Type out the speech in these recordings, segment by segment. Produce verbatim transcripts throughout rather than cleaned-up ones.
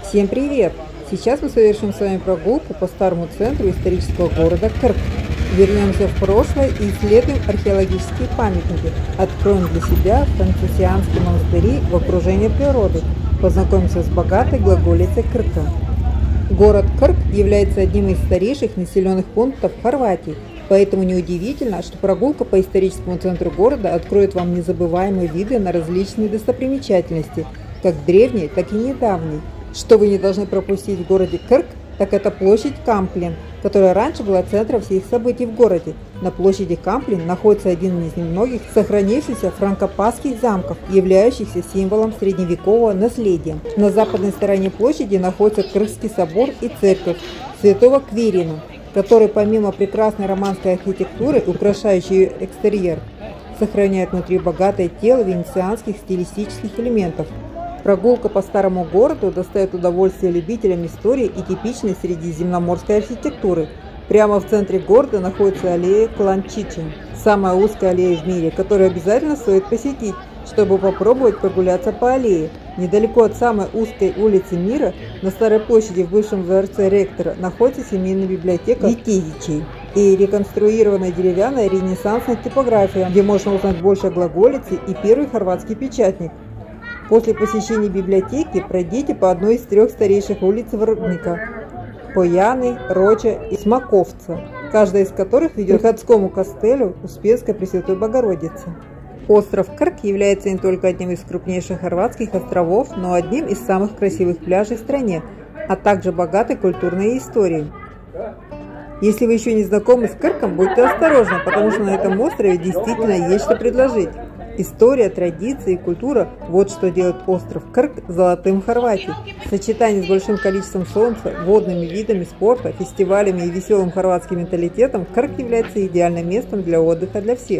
Всем привет! Сейчас мы совершим с вами прогулку по старому центру исторического города Крк. Вернемся в прошлое и исследуем археологические памятники. Откроем для себя францисканские монастыри в окружении природы. Познакомимся с богатой глаголицей Крка. Город Крк является одним из старейших населенных пунктов Хорватии. Поэтому неудивительно, что прогулка по историческому центру города откроет вам незабываемые виды на различные достопримечательности, как древние, так и недавние. Что вы не должны пропустить в городе Крк, так это площадь Камплен, которая раньше была центром всех событий в городе. На площади Камплен находится один из немногих сохранившихся франкопасских замков, являющихся символом средневекового наследия. На западной стороне площади находится Кркский собор и церковь святого Квирина, который помимо прекрасной романской архитектуры, украшающей ее экстерьер, сохраняет внутри богатое тело венецианских стилистических элементов. Прогулка по старому городу доставит удовольствие любителям истории и типичной средиземноморской архитектуры. Прямо в центре города находится аллея Кланчичи, самая узкая аллея в мире, которую обязательно стоит посетить, чтобы попробовать прогуляться по аллее. Недалеко от самой узкой улицы мира, на Старой площади в бывшем дворце ректора, находится семейная библиотека Витезичей и реконструированная деревянная ренессансная типография, где можно узнать больше о глаголице и первый хорватский печатник. После посещения библиотеки пройдите по одной из трех старейших улиц Врбника – Пояны, Роча и Смаковца, каждая из которых ведет к Приходскому костелю Успенской Пресвятой Богородицы. Остров Крк является не только одним из крупнейших хорватских островов, но и одним из самых красивых пляжей в стране, а также богатой культурной историей. Если вы еще не знакомы с Крком, будьте осторожны, потому что на этом острове действительно есть что предложить. История, традиции и культура – вот что делает остров Крк золотым Хорватии. В сочетании с большим количеством солнца, водными видами спорта, фестивалями и веселым хорватским менталитетом, Крк является идеальным местом для отдыха для всех.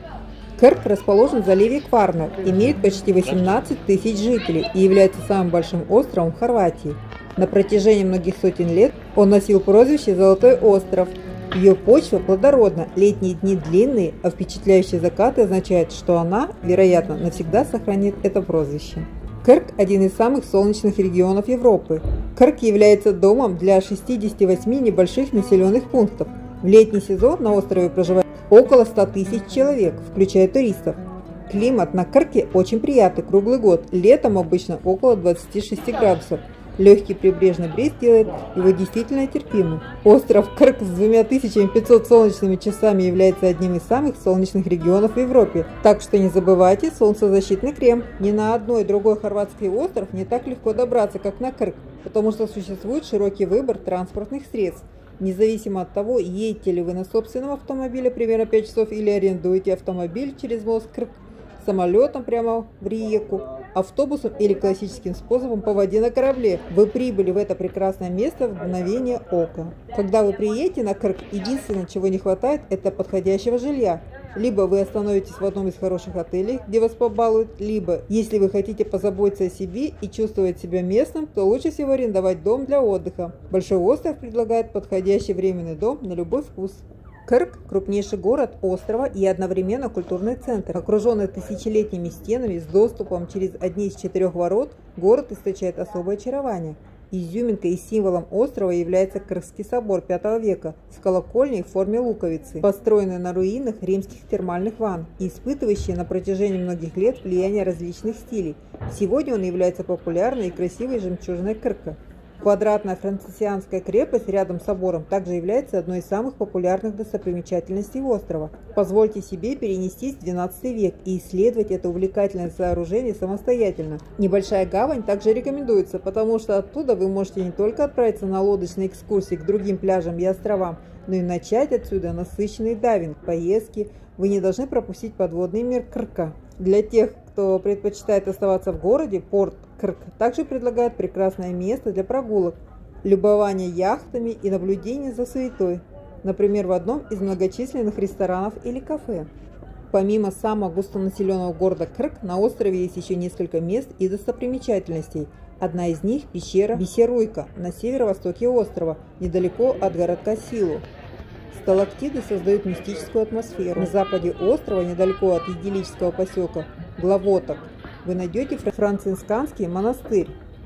Крк расположен в заливе Кварнер, имеет почти восемнадцать тысяч жителей и является самым большим островом Хорватии. На протяжении многих сотен лет он носил прозвище «Золотой остров». Ее почва плодородна, летние дни длинные, а впечатляющие закаты означают, что она, вероятно, навсегда сохранит это прозвище. Крк – один из самых солнечных регионов Европы. Крк является домом для шестидесяти восьми небольших населенных пунктов. В летний сезон на острове проживает около ста тысяч человек, включая туристов. Климат на Крке очень приятный круглый год, летом обычно около двадцати шести градусов. Легкий прибрежный бриз делает его действительно терпимым. Остров Крк с двумя тысячами пятьюстами солнечными часами является одним из самых солнечных регионов в Европе. Так что не забывайте солнцезащитный крем. Ни на одной другой хорватский остров не так легко добраться, как на Крк, потому что существует широкий выбор транспортных средств. Независимо от того, едете ли вы на собственном автомобиле примерно пять часов или арендуете автомобиль через мост Крк, самолетом прямо в Риеку, автобусом или классическим способом по воде на корабле. Вы прибыли в это прекрасное место в мгновение ока. Когда вы приедете на Крк, единственное, чего не хватает, это подходящего жилья. Либо вы остановитесь в одном из хороших отелей, где вас побалуют, либо, если вы хотите позаботиться о себе и чувствовать себя местным, то лучше всего арендовать дом для отдыха. Большой остров предлагает подходящий временный дом на любой вкус. Крк – крупнейший город острова и одновременно культурный центр. Окруженный тысячелетними стенами с доступом через одни из четырех ворот, город источает особое очарование. Изюминкой и символом острова является Кркский собор пятого века с колокольней в форме луковицы, построенный на руинах римских термальных ванн и испытывающий на протяжении многих лет влияние различных стилей. Сегодня он является популярной и красивой жемчужиной Крка. Квадратная францисканская крепость рядом с собором также является одной из самых популярных достопримечательностей острова. Позвольте себе перенестись в двенадцатый век и исследовать это увлекательное сооружение самостоятельно. Небольшая гавань также рекомендуется, потому что оттуда вы можете не только отправиться на лодочные экскурсии к другим пляжам и островам, но и начать отсюда насыщенный дайвинг, поездки. Вы не должны пропустить подводный мир Крка. Для тех, кто предпочитает оставаться в городе, порт Крк также предлагает прекрасное место для прогулок, любования яхтами и наблюдения за суетой, например, в одном из многочисленных ресторанов или кафе. Помимо самого густонаселенного города Крк, на острове есть еще несколько мест и достопримечательностей. Одна из них – пещера Бисеруйка на северо-востоке острова, недалеко от городка Силу. Сталактиты создают мистическую атмосферу. На западе острова, недалеко от идиллического поселка Главоток, вы найдете францисканский монастырь.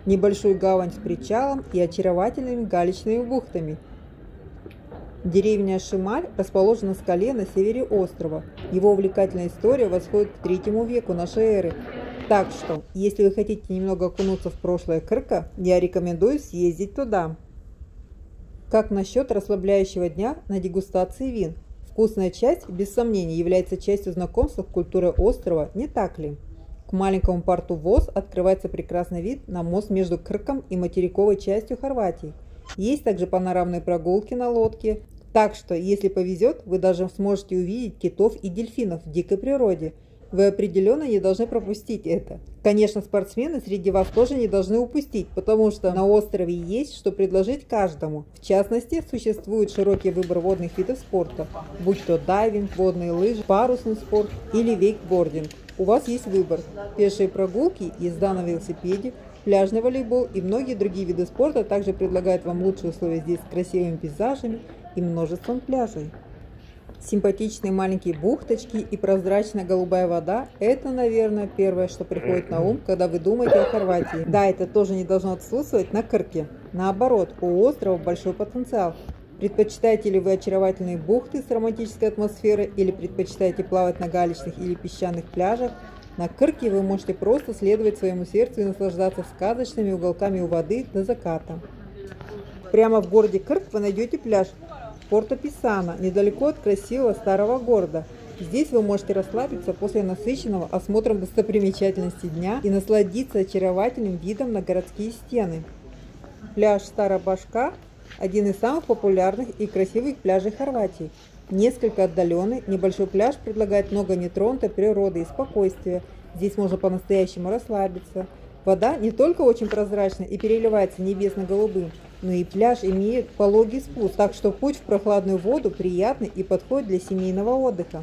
небольшую гавань с причалом и очаровательными галечными бухтами. Деревня Шималь расположена на скале на севере острова. Его увлекательная история восходит к третьему веку нашей эры. Так что, если вы хотите немного окунуться в прошлое Крка, я рекомендую съездить туда. Как насчет расслабляющего дня на дегустации вин? Вкусная часть, без сомнения, является частью знакомства с культурой острова, не так ли? К маленькому порту Воз открывается прекрасный вид на мост между Крком и материковой частью Хорватии. Есть также панорамные прогулки на лодке. Так что, если повезет, вы даже сможете увидеть китов и дельфинов в дикой природе. Вы определенно не должны пропустить это. Конечно, спортсмены среди вас тоже не должны упустить, потому что на острове есть что предложить каждому. В частности, существует широкий выбор водных видов спорта, будь то дайвинг, водные лыжи, парусный спорт или вейкбординг. У вас есть выбор: пешие прогулки, езда на велосипеде, пляжный волейбол и многие другие виды спорта также предлагают вам лучшие условия здесь с красивыми пейзажами и множеством пляжей. Симпатичные маленькие бухточки и прозрачная голубая вода – это, наверное, первое, что приходит на ум, когда вы думаете о Хорватии. Да, это тоже не должно отсутствовать на Крке. Наоборот, у острова большой потенциал. Предпочитаете ли вы очаровательные бухты с романтической атмосферой или предпочитаете плавать на галечных или песчаных пляжах? На Крке вы можете просто следовать своему сердцу и наслаждаться сказочными уголками у воды до заката. Прямо в городе Крк вы найдете пляж Порто-Писано, недалеко от красивого старого города. Здесь вы можете расслабиться после насыщенного осмотром достопримечательностей дня и насладиться очаровательным видом на городские стены. Пляж Стара Башка – один из самых популярных и красивых пляжей Хорватии. Несколько отдаленный, небольшой пляж предлагает много нетронутой природы и спокойствия. Здесь можно по-настоящему расслабиться. Вода не только очень прозрачна и переливается небесно-голубым, но и пляж имеет пологий спуск, так что путь в прохладную воду приятный и подходит для семейного отдыха.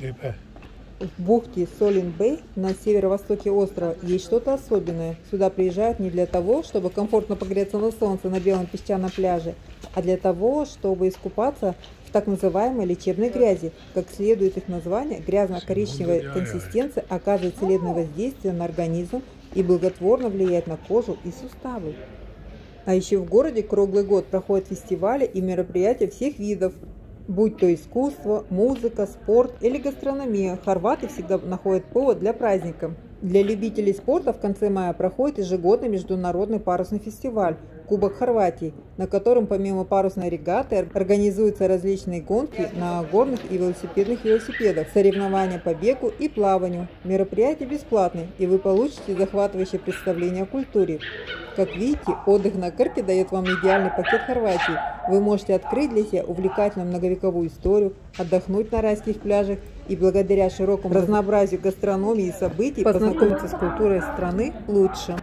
В бухте Солин-Бэй на северо-востоке острова есть что-то особенное. Сюда приезжают не для того, чтобы комфортно погреться на солнце на белом песчаном пляже, а для того, чтобы искупаться в так называемой лечебной грязи. Как следует их название, грязно-коричневая консистенция оказывает целебное воздействие на организм и благотворно влияет на кожу и суставы. А еще в городе круглый год проходят фестивали и мероприятия всех видов. Будь то искусство, музыка, спорт или гастрономия, хорваты всегда находят повод для праздника. Для любителей спорта в конце мая проходит ежегодный международный парусный фестиваль «Кубок Хорватии», на котором помимо парусной регаты организуются различные гонки на горных и велосипедных велосипедах, соревнования по бегу и плаванию. Мероприятие бесплатное, и вы получите захватывающее представление о культуре. Как видите, отдых на Крке дает вам идеальный пакет Хорватии. Вы можете открыть для себя увлекательную многовековую историю, отдохнуть на райских пляжах и благодаря широкому разнообразию гастрономии и событий познакомиться с культурой страны лучше.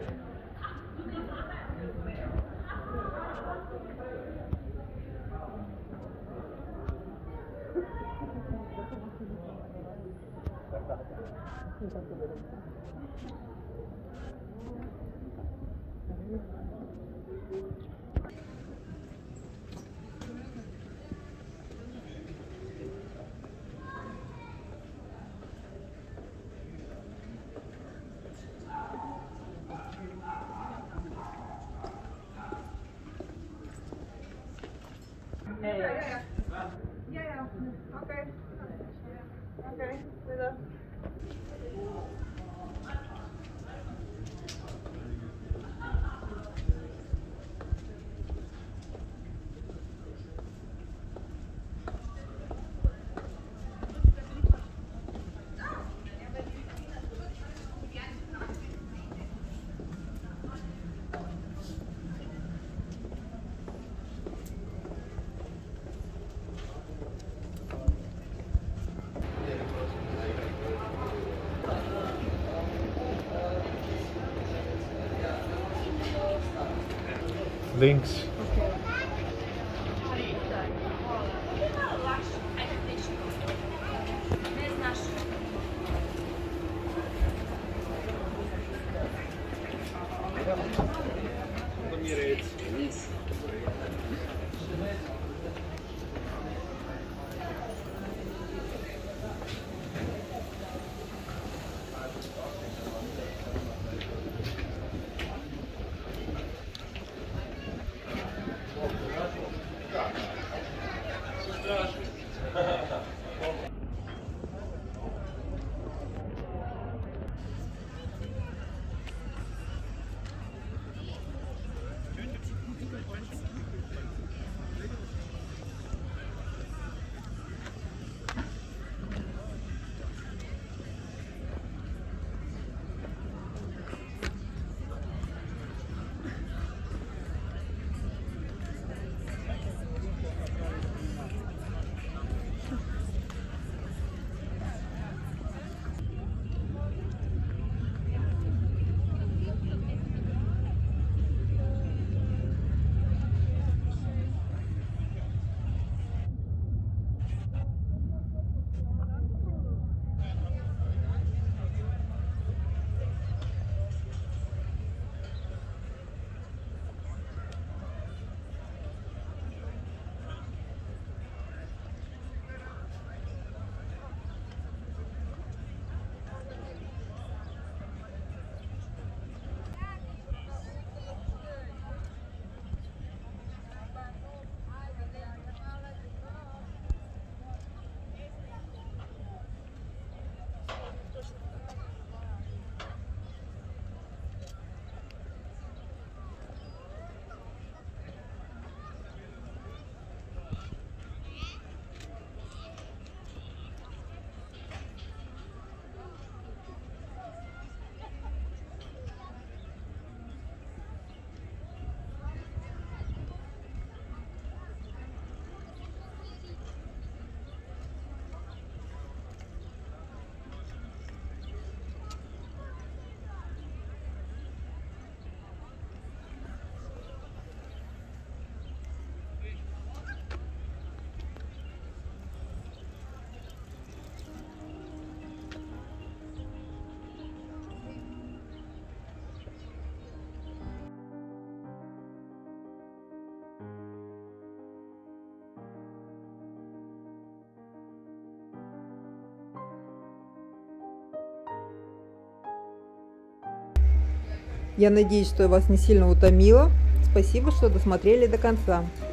Yeah, yeah, yeah. Yeah, yeah. Okay. Okay. Do that. Links. Я надеюсь, что я вас не сильно утомила. Спасибо, что досмотрели до конца.